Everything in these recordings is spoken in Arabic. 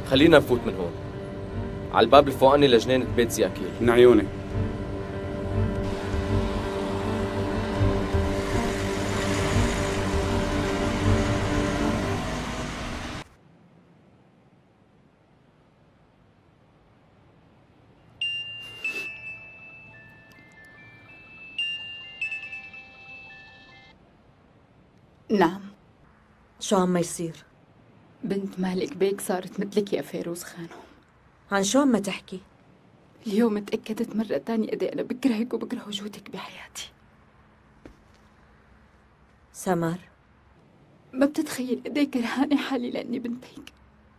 خلينا نفوت من هون. على الباب الفوقاني لجنينة بيت زياكيل. من عيوني. نعم. شو عم يصير؟ بنت مالك بيك صارت مثلك يا فيروز خانم. عن شو عم تحكي؟ اليوم تأكدت مرة تانية قد أنا بكرهك وبكره وجودك بحياتي. سمر، ما بتتخيل قد ايه كرهانة حالي لأني بنتك.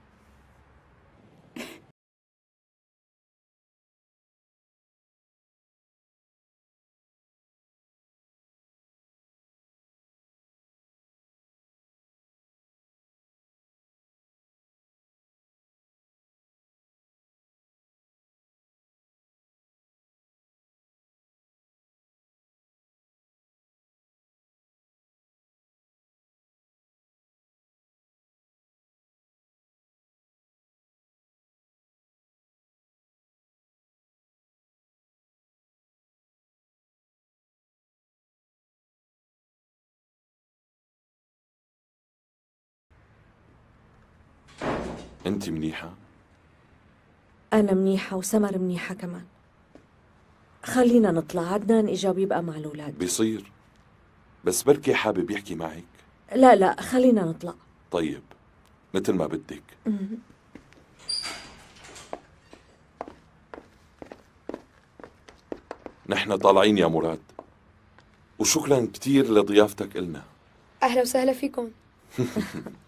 أنت منيحة؟ أنا منيحة وسمر منيحة كمان. خلينا نطلع، عدنان إجا بيبقى مع الأولاد. بيصير، بس بركي حابب يحكي معك. لا لا، خلينا نطلع. طيب، مثل ما بدك. نحن طالعين يا مراد، وشكرا كتير لضيافتك إلنا. أهلا وسهلا فيكم.